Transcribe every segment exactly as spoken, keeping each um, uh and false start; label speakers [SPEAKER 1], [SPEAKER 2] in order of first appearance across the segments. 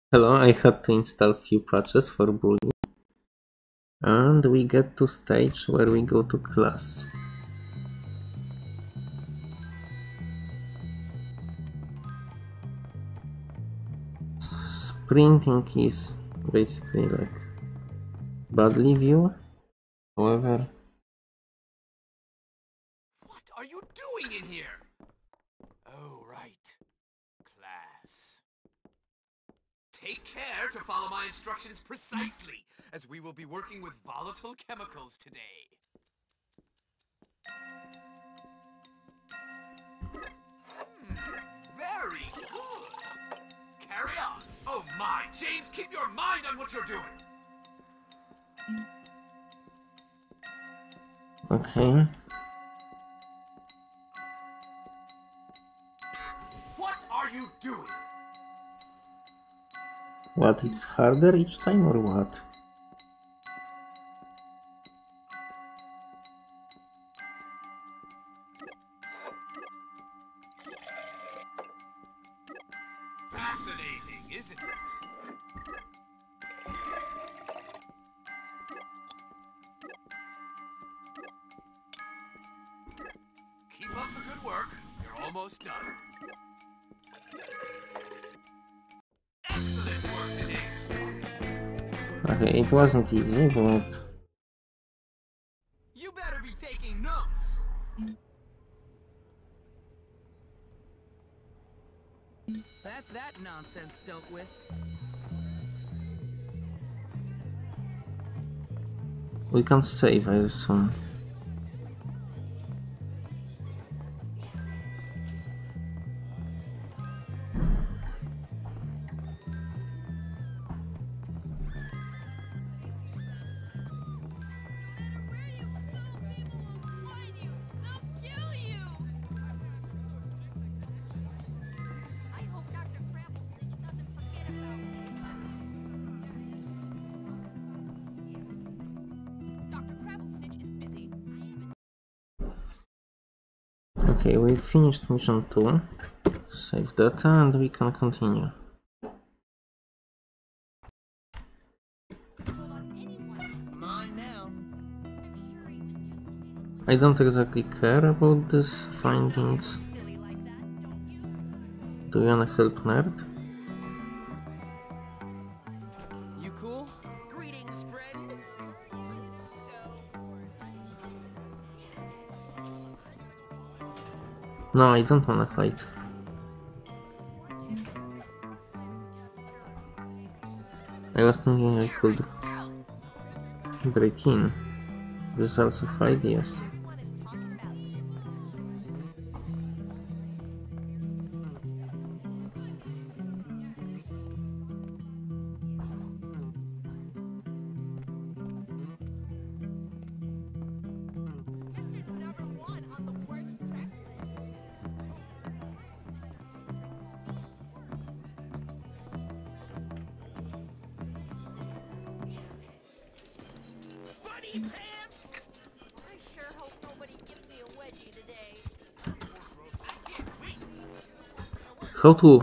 [SPEAKER 1] Hello, I had to install few patches for bully. And we get to stage where we go to class. Sprinting is basically like badly view. However,
[SPEAKER 2] what are you doing in here? Oh, right. Class. Take care to follow my instructions precisely, as we will be working with volatile chemicals today. Hmm, very good. Carry on. Oh my, James, keep your mind on what you're doing.
[SPEAKER 1] okay.
[SPEAKER 2] What are you doing?
[SPEAKER 1] What, it's harder each time or what?
[SPEAKER 2] Fascinating, isn't it? Keep up the good work. You're almost done. Excellent work today, Mister Hawkins.
[SPEAKER 1] Okay, it wasn't easy, but...
[SPEAKER 2] You better be taking notes.
[SPEAKER 3] That's that nonsense dealt with.
[SPEAKER 1] We can save, I assume. Okay, we finished mission two. Save data and we can continue. I don't exactly care about these findings. Do you wanna help Nerd?
[SPEAKER 3] You cool? Greetings, friend.
[SPEAKER 1] No, I don't wanna fight. I was thinking I could break in. There's also ideas.
[SPEAKER 4] I sure hope nobody gives me a wedgie today.
[SPEAKER 1] How to?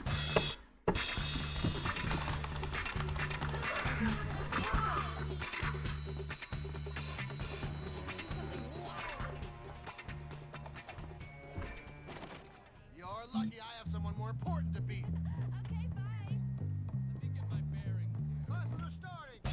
[SPEAKER 2] You're lucky I have someone more important to beat.
[SPEAKER 4] Okay, bye.
[SPEAKER 2] Let me get my bearings here. Classes are starting.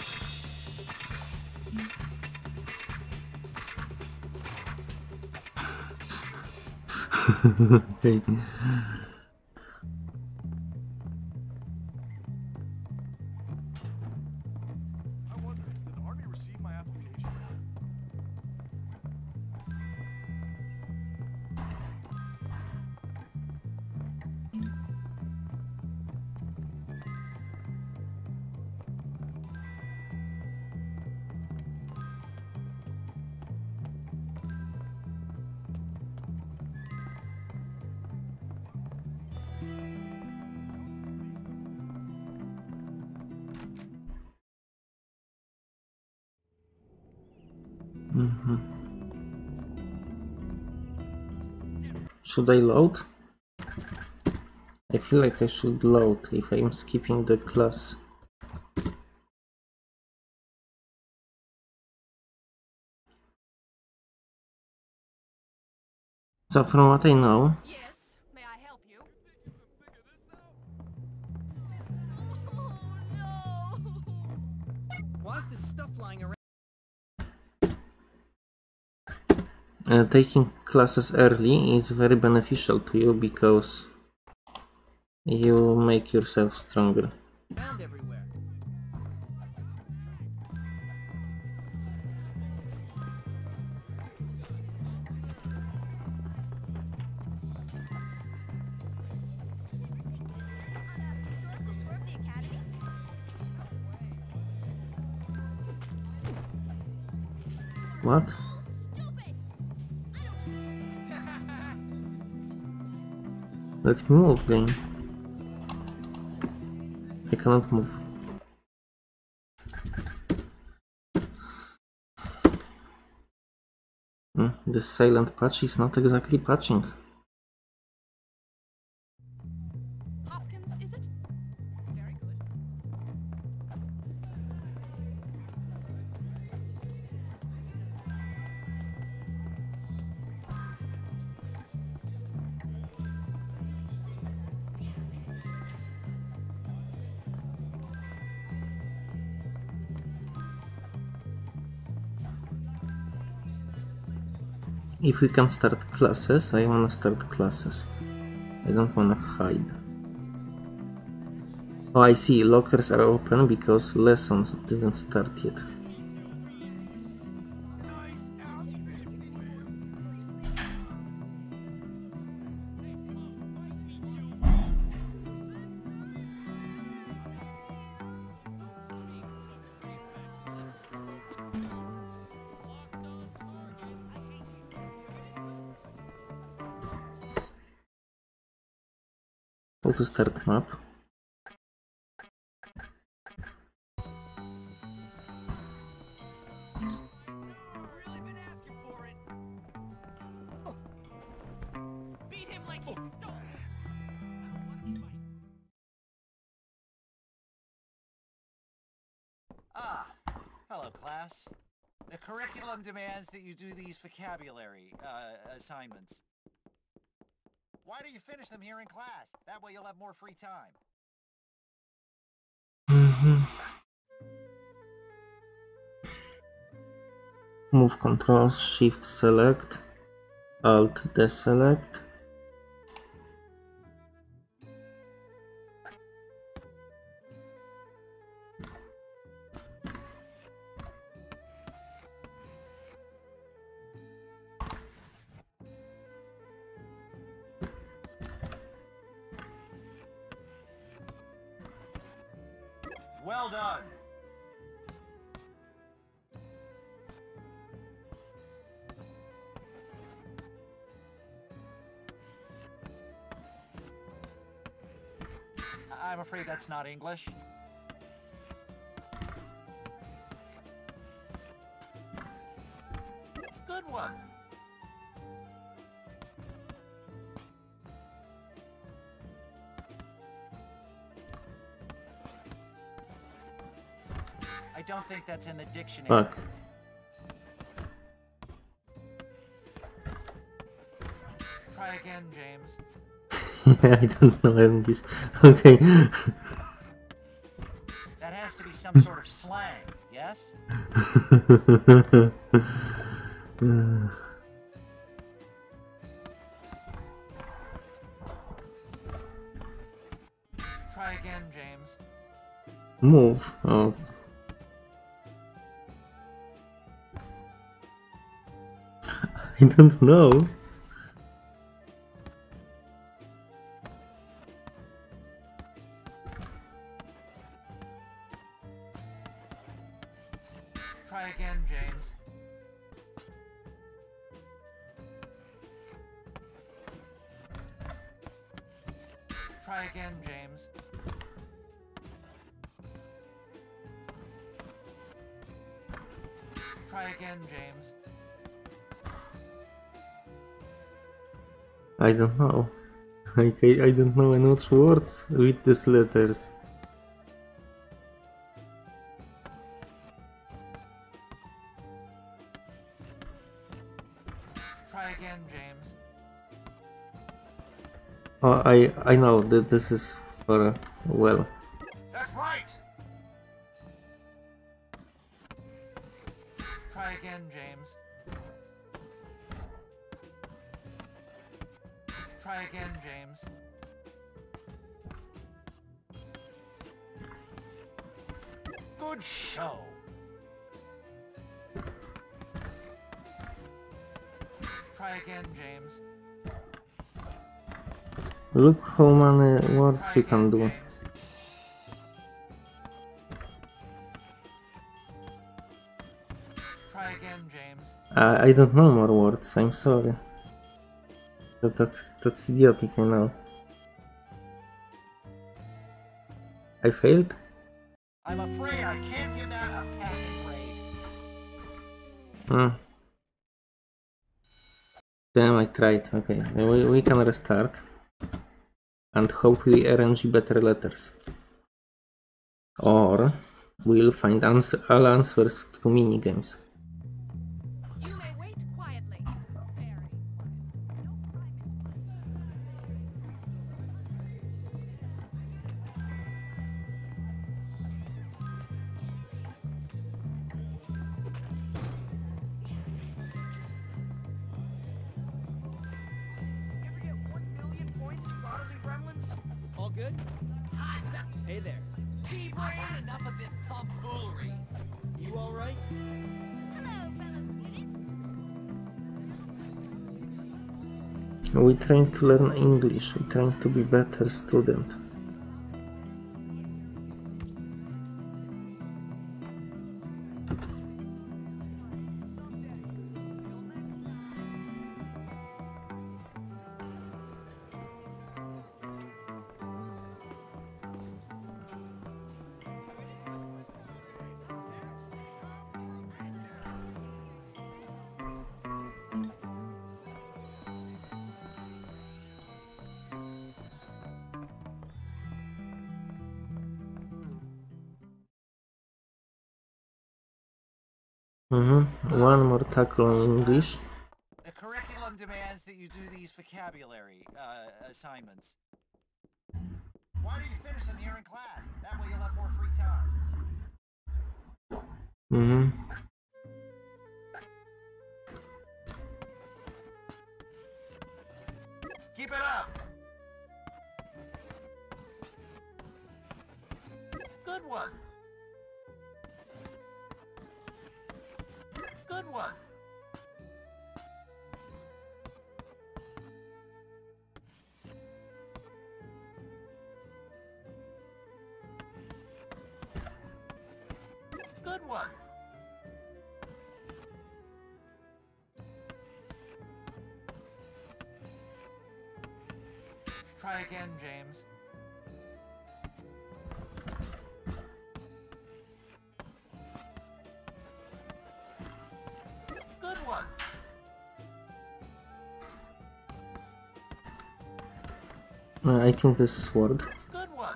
[SPEAKER 1] Okay.
[SPEAKER 2] I wonder, did the Army receive my application?
[SPEAKER 1] Mm-hmm. Should I load? I feel like I should load if I'm skipping the class. So from what I know,
[SPEAKER 4] Yes, may I help you? Oh no!
[SPEAKER 3] Why is this stuff lying around?
[SPEAKER 1] uh, taking classes early is very beneficial to you because you make yourself stronger.
[SPEAKER 3] Around everywhere.
[SPEAKER 4] Historical tour of the academy?
[SPEAKER 1] What?
[SPEAKER 4] Stupid!
[SPEAKER 1] Let me move, game. I cannot move. Hmm, this silent patch is not exactly patching.
[SPEAKER 4] Hopkins, is it? Very good.
[SPEAKER 1] If we can start classes, I wanna start classes. I don't wanna hide. Oh, I see. Lockers are open because lessons didn't start yet. How to start map?
[SPEAKER 2] Really been asking for it. Beat him like he stole.
[SPEAKER 5] Ah, hello, class. The curriculum demands that you do these vocabulary uh, assignments. Why don't you finish them here in class? That way you'll have more free time.
[SPEAKER 1] Mm-hmm. Move controls, shift select, alt deselect.
[SPEAKER 5] Well done. I'm afraid that's not English. Good one. I don't think that's in the dictionary.
[SPEAKER 1] Fuck.
[SPEAKER 5] Try again, James.
[SPEAKER 1] I don't know English. Okay.
[SPEAKER 5] That has to be some sort of slang, yes? Try again, James.
[SPEAKER 1] Move. Oh. I don't know.
[SPEAKER 5] Try again, James. Try again, James. Try again, James.
[SPEAKER 1] I don't know. Like, I, I don't know any words with these letters.
[SPEAKER 5] Try again, James.
[SPEAKER 1] Oh, I, I know that this is for, well...
[SPEAKER 5] That's right! Try again, James. Try again, James. Good show. Try again, James.
[SPEAKER 1] Look how many words
[SPEAKER 5] Try
[SPEAKER 1] you can
[SPEAKER 5] again,
[SPEAKER 1] do.
[SPEAKER 5] James. Try again, James.
[SPEAKER 1] I, I don't know more words, I'm sorry. But that's, that's idiotic, I know. I failed?
[SPEAKER 5] I'm afraid I can't give that a passing grade.
[SPEAKER 1] Hmm. Damn, I tried. Okay, we, we can restart. And hope we arrange better letters. Or we'll find answer, all answers to minigames.
[SPEAKER 4] You may wait quietly. Very quiet. No crime is
[SPEAKER 3] You ever get one million points in Bottles and Gremlins? All good? Hey there.
[SPEAKER 2] I've had enough of this tomfoolery.
[SPEAKER 3] You all right?
[SPEAKER 4] Hello, fellow student.
[SPEAKER 1] We're trying to learn English, we're trying to be better student. Mm-hmm. One more tackle on English.
[SPEAKER 5] The curriculum demands that you do these vocabulary uh, assignments. Why don't you finish them here in class? That way you'll have more free time.
[SPEAKER 1] Mm-hmm.
[SPEAKER 5] Keep it up! Good one! Good one! Good one! Try again, James. Good one!
[SPEAKER 1] Uh, I think this is word.
[SPEAKER 5] Good one!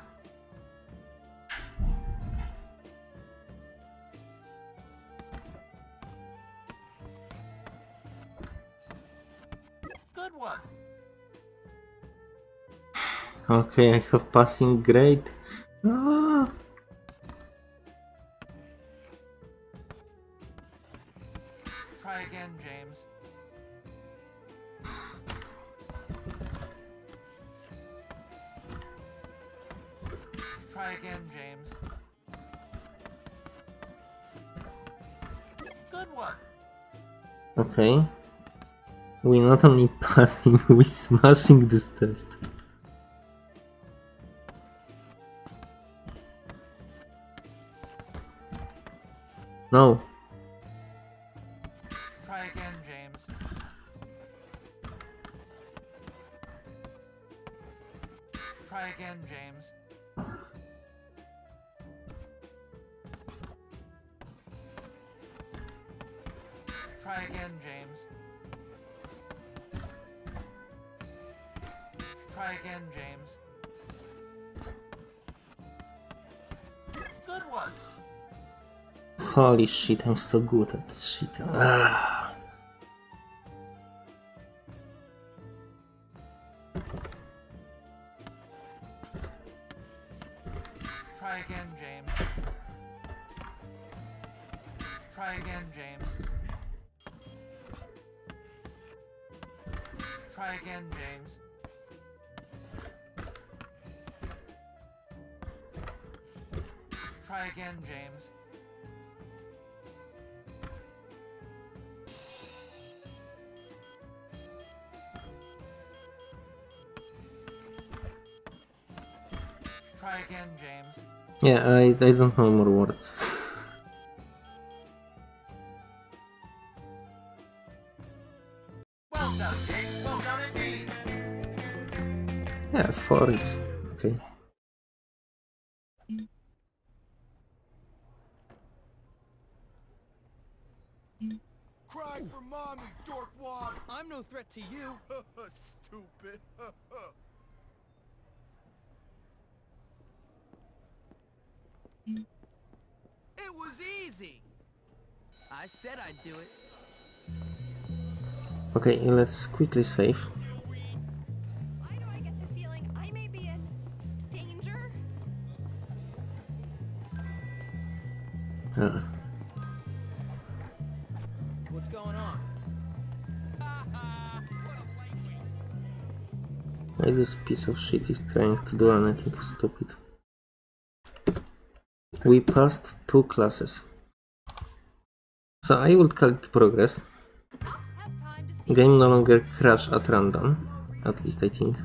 [SPEAKER 5] Good one!
[SPEAKER 1] Okay, I have passing grade. Ah!
[SPEAKER 5] Try again, James. Try again, James. Good one!
[SPEAKER 1] Okay. We not only passing, we smashing this test. No.
[SPEAKER 5] Try again, James. Try again, James. Try again, James. Try again, James. Good one.
[SPEAKER 1] Holy shit, I'm so good at this shit. Ah.
[SPEAKER 5] Try again, James. Try again, James. Try again, James. Try again, James. Try again, James.
[SPEAKER 1] Yeah, I, I don't know more words.
[SPEAKER 5] Well done, James. Well done indeed.
[SPEAKER 1] Yeah, four is okay.
[SPEAKER 2] Cry for mommy, dorkwad!
[SPEAKER 3] I'm no threat to you.
[SPEAKER 2] Stupid.
[SPEAKER 3] It was easy. I said I'd do it.
[SPEAKER 1] Okay, let's quickly save.
[SPEAKER 4] Why do I get the feeling I may be in danger?
[SPEAKER 1] Uh,
[SPEAKER 3] What's going on?
[SPEAKER 1] why this piece of shit is trying to do anything stupid? We passed two classes. So I would call it progress.
[SPEAKER 4] Have time to see.
[SPEAKER 1] Game no longer crash at random, at least I think.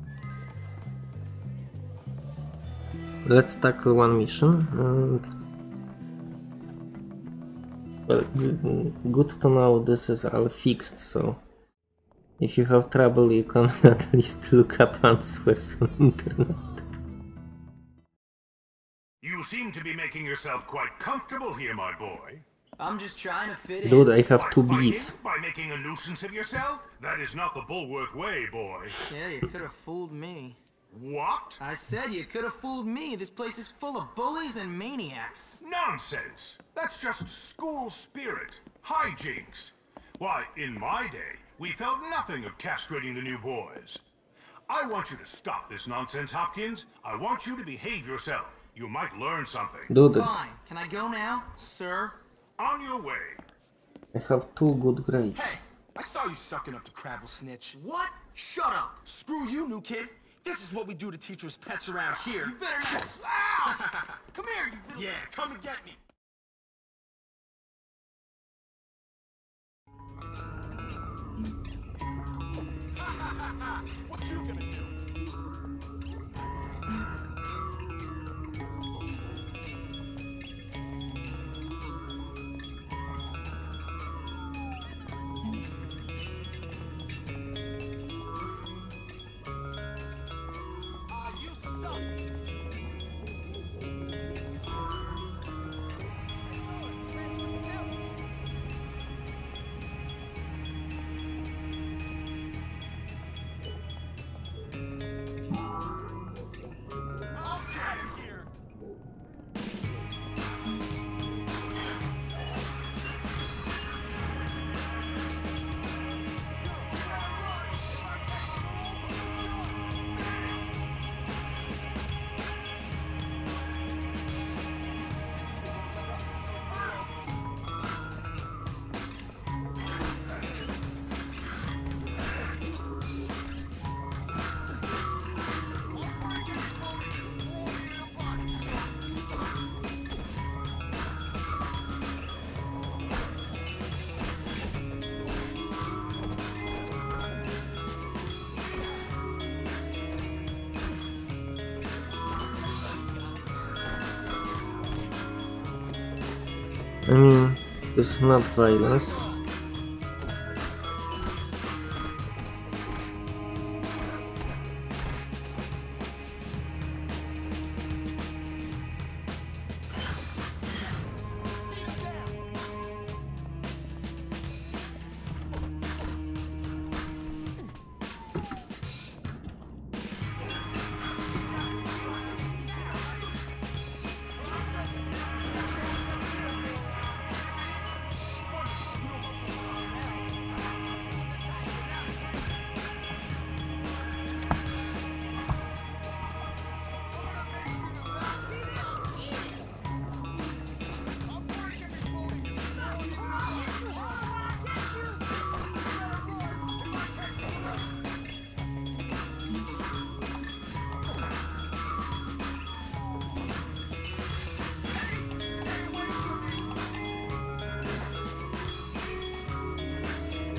[SPEAKER 1] Let's tackle one mission. And well, g- good to know this is all fixed, so if you have trouble you can at least look up answers on internet.
[SPEAKER 6] You seem to be making yourself quite comfortable here, my boy.
[SPEAKER 3] I'm just trying to fit in.
[SPEAKER 1] Dude, I have
[SPEAKER 6] By
[SPEAKER 1] two
[SPEAKER 6] fighting?
[SPEAKER 1] bees.
[SPEAKER 6] By making a nuisance of yourself? That is not the Bulwark way, boy.
[SPEAKER 3] Yeah, you could have fooled me.
[SPEAKER 6] What?
[SPEAKER 3] I said you could have fooled me. This place is full of bullies and maniacs.
[SPEAKER 6] Nonsense! That's just school spirit. Hijinks. Why, in my day, we felt nothing of castrating the new boys. I want you to stop this nonsense, Hopkins. I want you to behave yourself. You might learn something.
[SPEAKER 1] Dude,
[SPEAKER 3] Fine. Can I go now, sir?
[SPEAKER 6] On your way.
[SPEAKER 1] I have two good grades.
[SPEAKER 2] Hey, I saw you sucking up to Crabble Snitch.
[SPEAKER 3] What? Shut up.
[SPEAKER 2] Screw you, new kid. This is what we do to teachers' pets around here.
[SPEAKER 3] You better not. Ah! Come here, you little...
[SPEAKER 2] Yeah, come and get me. What you gonna do? Ah, you suck. I'll get in here.
[SPEAKER 1] I mean, this is not violence.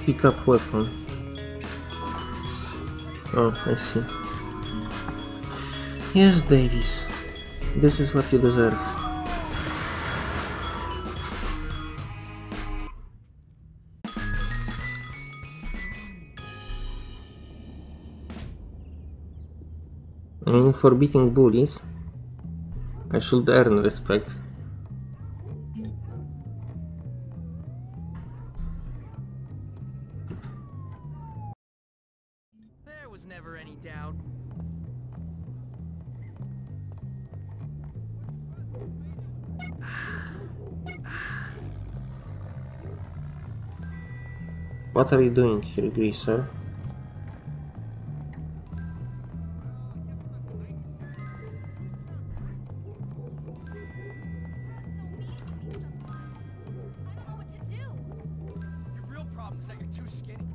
[SPEAKER 1] pick up weapon. Oh, I see. Yes, Davis. This is what you deserve. I mean, for beating bullies, I should earn respect.
[SPEAKER 3] There was never any doubt.
[SPEAKER 1] What are you doing here, Greaser?
[SPEAKER 3] Your real problem is that you're too skinny.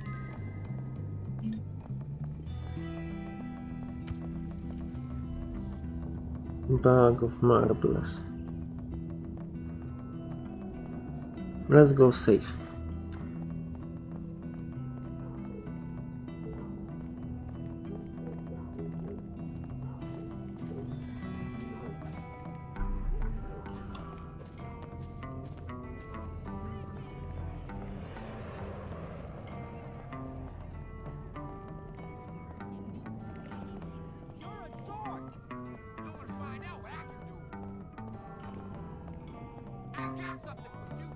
[SPEAKER 1] Bag of marbles. Let's go safe.
[SPEAKER 3] You're a dork! You wanna find out what I can do? I got something for you!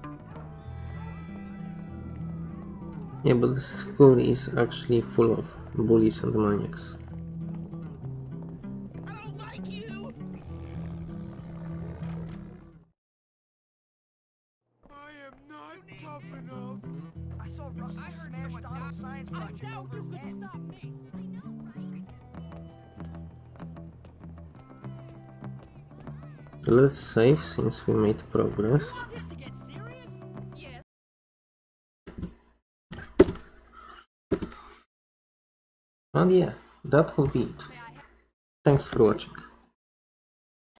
[SPEAKER 1] Yeah, but the school is actually full of bullies and maniacs.
[SPEAKER 3] I don't like you! I am not tough enough!
[SPEAKER 5] I saw Russell smash Donald's science
[SPEAKER 3] I
[SPEAKER 5] project
[SPEAKER 3] doubt
[SPEAKER 5] over
[SPEAKER 3] you
[SPEAKER 5] his
[SPEAKER 3] could
[SPEAKER 5] head.
[SPEAKER 3] stop me!
[SPEAKER 4] I know, right?
[SPEAKER 1] Let's save since we made progress.
[SPEAKER 3] You want this to get serious?
[SPEAKER 4] Yes.
[SPEAKER 1] And yeah, that will be it.
[SPEAKER 4] May I have
[SPEAKER 1] Thanks for watching.